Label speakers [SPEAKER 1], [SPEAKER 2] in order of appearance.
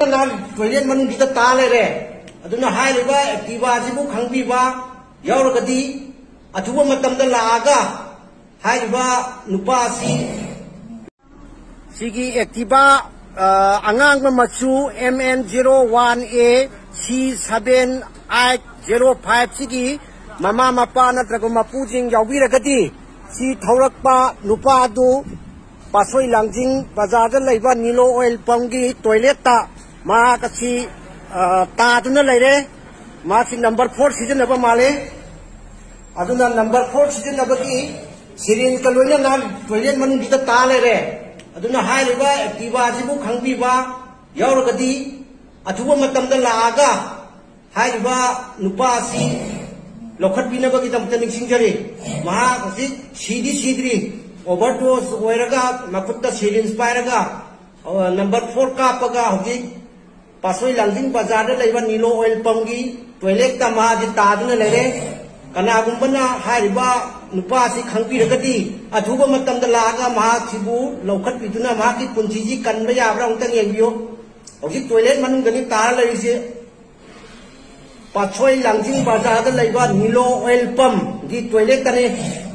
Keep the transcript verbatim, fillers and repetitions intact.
[SPEAKER 1] नाल टॉयलेट मनुंग ता लेरे अदुना हाइरिबा एक्टिवा सिबु खंगबिबा यावरगदी अथुबा मतमदा लागा हाइरिबा नुपा सि सिगी एक्टिवा अंगांग मचु M N zero one A C seven eight zero five सिगी ममा मपा नत्रगो मपुजिंग यावबिरगदी सी थौरकपा नुपा दु पासोई लांजिंग बाजार लैबा नीलो ऑयल पंगी टॉयलेट ता मा कसी तादुना लेरे मासी नंबर फोर सीजन नबा माले अदुना नंबर फोर सीजन नबकी सिरिंज का लोइना ना टॉयलेट मनुंग ता ता लेरे अदुना हाइरिबा एक्टिवा सिबु खंगबिबा यावरगदी अथुबा मतमदा लागा हाइरिबा नुपा सि लौखटबिनबगी दमता निंगसिंगजरी महा कसी सीदी सीद्री ओवरडोज होइरगा मखुत्ता सिरिंज पाइरगा नंबर फोर कापगा होगी पासोई लांजिंग बाजार लेबा नीलो ऑयल पंगी टॉयलेट ता माजी तादुना लेरे कनागुंबना हारिबा नुपा सि खंगबिरगदी अथुबा मतमदा लागा महा सिबु लौखटबिदुना महा की पुंसीजी कनबा याब्रा उंतंग येंबियो होगी टॉयलेट मनुंगनी तार लरिसे पासोई लांजिंग बाजार लेबा नीलो ऑयल पंप दी टॉयलेट तने